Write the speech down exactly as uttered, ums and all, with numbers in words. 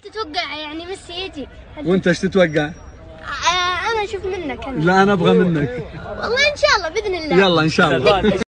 تتوقع يعني ميسي يجي؟ وانت ايش تتوقع؟ آه انا اشوف منك انا. لا انا ابغى منك. والله ان شاء الله باذن الله. يلا ان شاء الله.